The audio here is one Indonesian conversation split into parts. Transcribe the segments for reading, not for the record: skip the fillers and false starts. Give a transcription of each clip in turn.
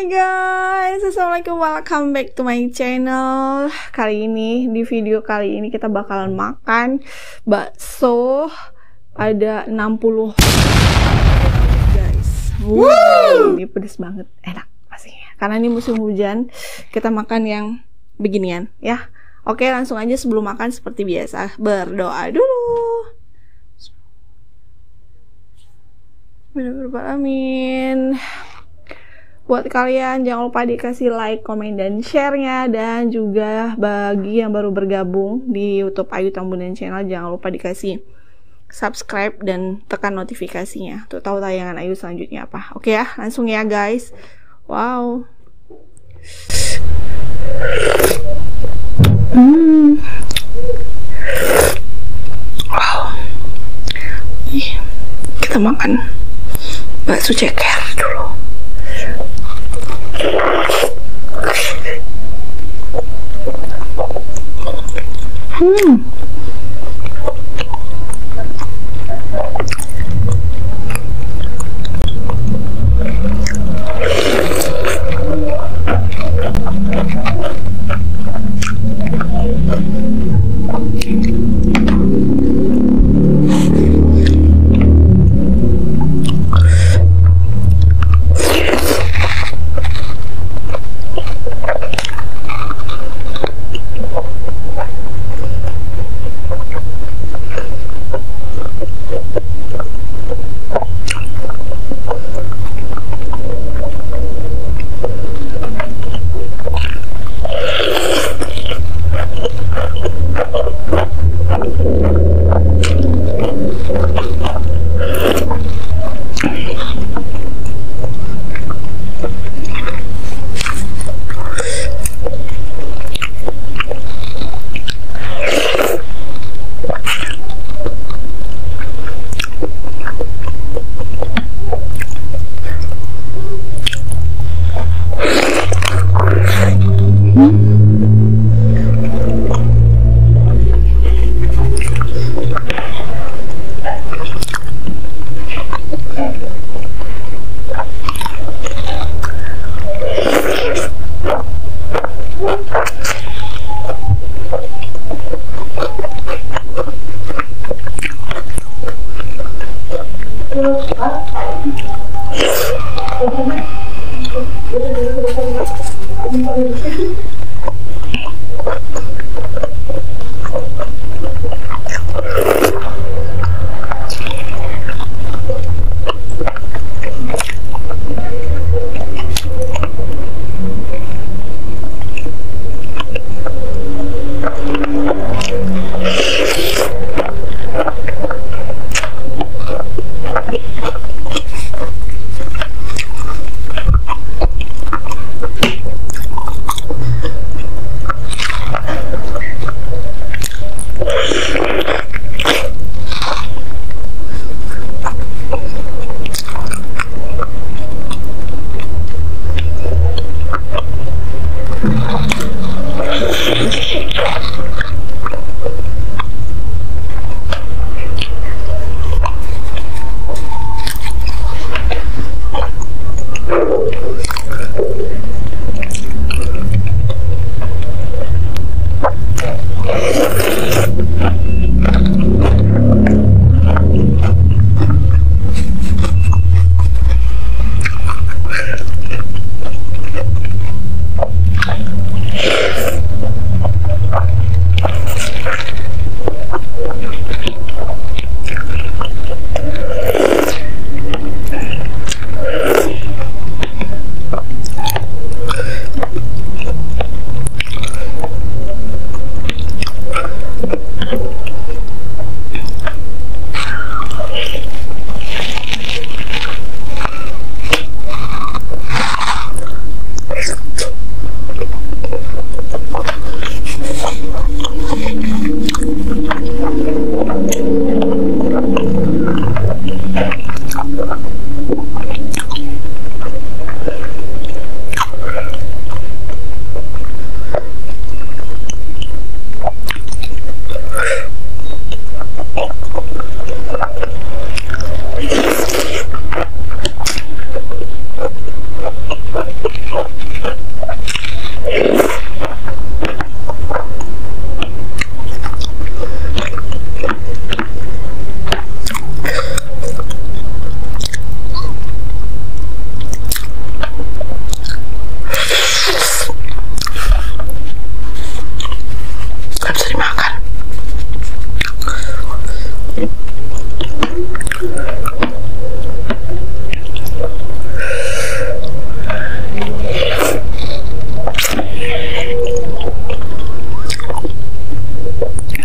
Hai guys, assalamualaikum, welcome back to my channel. Kali ini, di video kali ini kita bakalan makan bakso. Ada 60 guys. Ini pedes banget, enak pastinya. Karena ini musim hujan, kita makan yang beginian ya. Oke, langsung aja sebelum makan seperti biasa berdoa dulu. Amin. Buat kalian jangan lupa dikasih like, komen, dan share-nya. Dan juga bagi yang baru bergabung di YouTube Ayu Tambunan Channel, jangan lupa dikasih subscribe dan tekan notifikasinya untuk tahu tayangan Ayu selanjutnya apa. Oke ya, langsung ya guys. Wow. Wow. Kita makan bakso ceker dulu.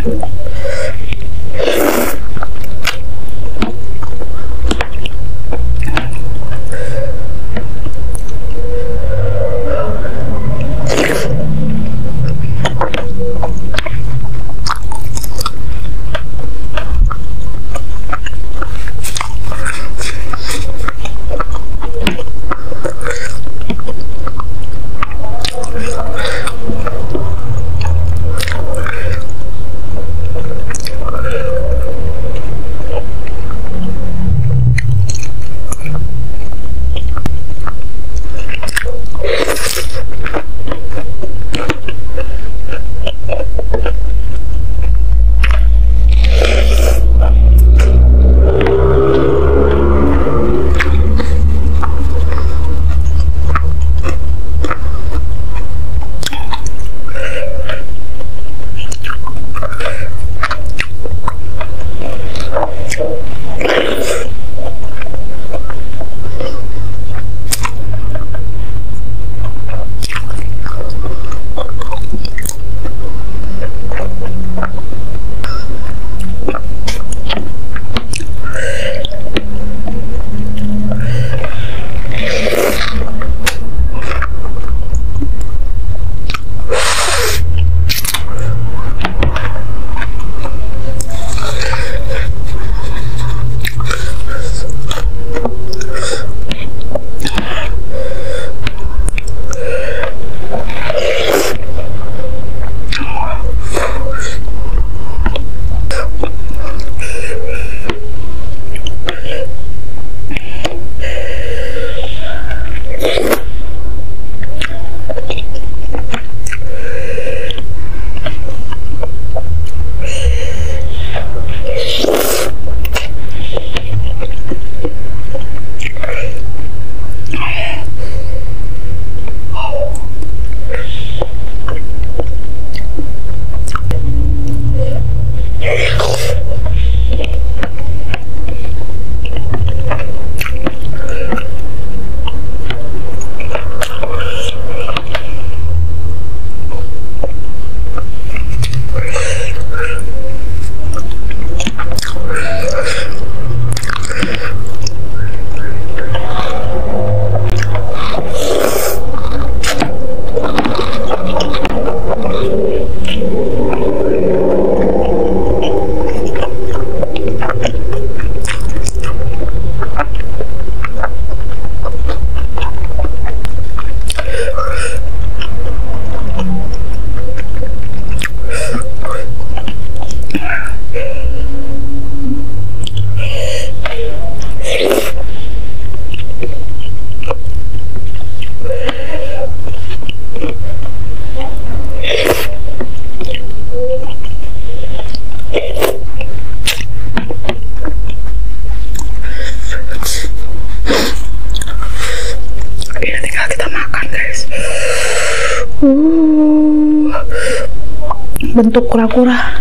bentuk kura-kura.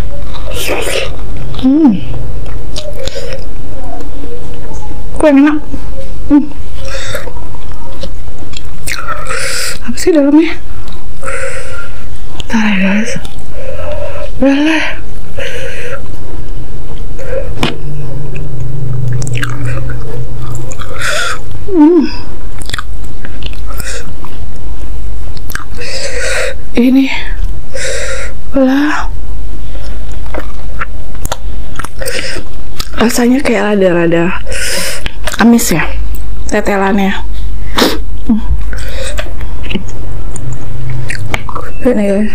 Kok yang enak. Apa sih dalamnya? Bentar ya guys. Boleh. Ini lah rasanya kayak rada-rada amis ya tetelannya. Ini guys,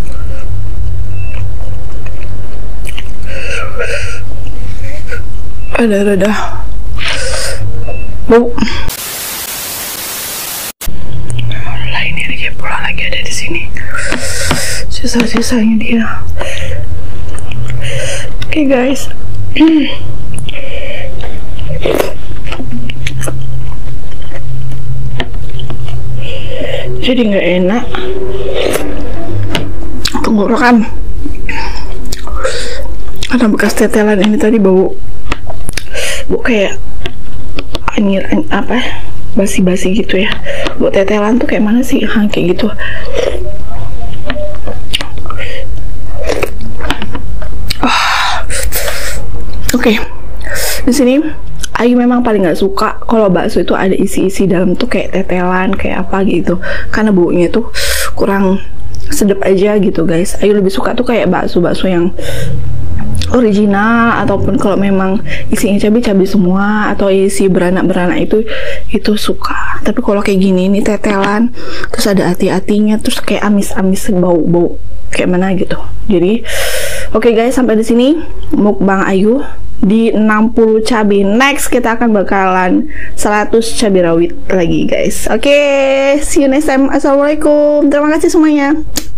rada-rada bau. Lah ini dia pula lagi ada di sini. Sisa-sisanya dia. Oke guys. Jadi nggak enak tenggorokan karena bekas tetelan ini tadi bau kayak ini apa basi-basi gitu ya. Bau tetelan tuh kayak mana sih? Kayak gitu. Oke. Di sini Ayu memang paling nggak suka kalau bakso itu ada isi-isi dalam tuh kayak tetelan, kayak apa gitu. Karena baunya tuh kurang sedap aja gitu guys. Ayu lebih suka tuh kayak bakso-bakso yang original, ataupun kalau memang isinya cabai-cabai semua atau isi beranak-beranak itu suka. Tapi kalau kayak gini ini tetelan, terus ada hati-hatinya, terus kayak amis-amis bau-bau kayak mana gitu. Jadi oke guys, sampai di sini mukbang Ayu di 60 cabai. Next kita akan bakalan 100 cabai rawit lagi guys. Oke, see you next time. Assalamualaikum. Terima kasih semuanya.